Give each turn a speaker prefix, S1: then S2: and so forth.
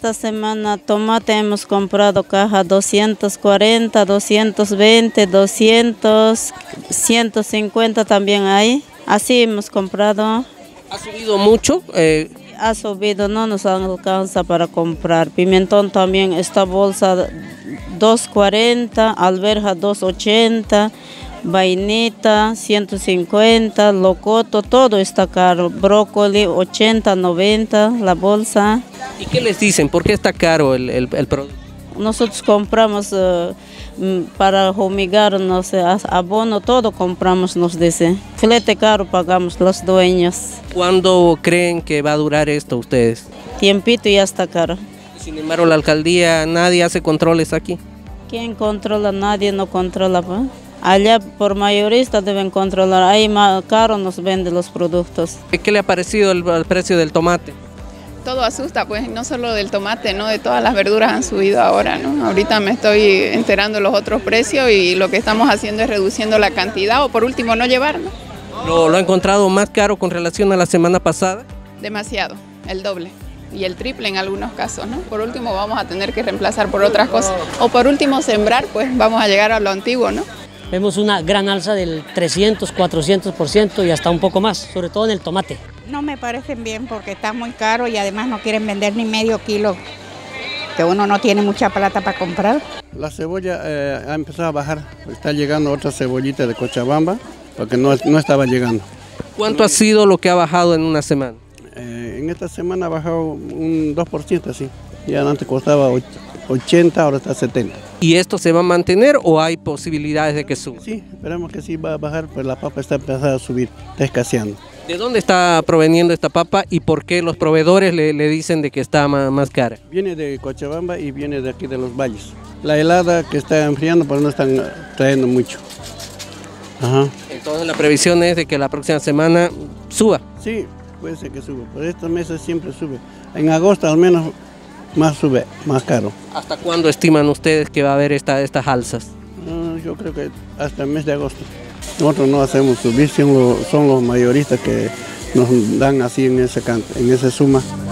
S1: Esta semana tomate hemos comprado caja 240, 220, 200, 150 también hay. Así hemos comprado.
S2: ¿Ha subido mucho?
S1: Ha subido, no nos alcanza para comprar. Pimentón también, esta bolsa 240, alberja 280, vainita 150, locoto, todo está caro. Brócoli 80, 90 la bolsa.
S2: ¿Y qué les dicen? ¿Por qué está caro el producto?
S1: Nosotros compramos para fumigar, no sé, abono, todo compramos, nos dice. Flete caro pagamos los dueños.
S2: ¿Cuándo creen que va a durar esto ustedes?
S1: Tiempito ya está caro.
S2: Sin embargo, la alcaldía, nadie hace controles aquí.
S1: ¿Quién controla? Nadie no controla, pues. Allá por mayorista deben controlar, ahí más caro nos venden los productos.
S2: ¿Qué le ha parecido el precio del tomate?
S3: Todo asusta, pues, no solo del tomate, ¿no? De todas las verduras han subido ahora, ¿no? Ahorita me estoy enterando de los otros precios y lo que estamos haciendo es reduciendo la cantidad o por último no llevar, ¿no?
S2: ¿Lo ha encontrado más caro con relación a la semana pasada?
S3: Demasiado, el doble y el triple en algunos casos, ¿no? Por último vamos a tener que reemplazar por otras cosas o por último sembrar, pues vamos a llegar a lo antiguo, ¿no?
S4: Vemos una gran alza del 300, 400% y hasta un poco más, sobre todo en el tomate.
S5: No me parecen bien porque está muy caro y además no quieren vender ni medio kilo, que uno no tiene mucha plata para comprar.
S6: La cebolla ha empezado a bajar, está llegando otra cebollita de Cochabamba, porque no estaba llegando.
S2: ¿Cuánto ha sido lo que ha bajado en una semana?
S6: En esta semana ha bajado un 2%, así. Ya antes costaba 80, ahora está 70.
S2: ¿Y esto se va a mantener o hay posibilidades de que suba?
S6: Sí, esperamos que sí va a bajar, pero la papa está empezando a subir, está escaseando.
S2: ¿De dónde está proveniendo esta papa y por qué los proveedores le dicen de que está más cara?
S6: Viene de Cochabamba y viene de aquí de los valles. La helada que está enfriando, pues no están trayendo mucho. Ajá.
S2: Entonces la previsión es de que la próxima semana suba.
S6: Sí, puede ser que suba, pero estos meses siempre sube. En agosto al menos más sube, más caro.
S2: ¿Hasta cuándo estiman ustedes que va a haber estas alzas?
S6: Yo creo que hasta el mes de agosto. Nosotros no hacemos subir, son los mayoristas que nos dan así en esa suma.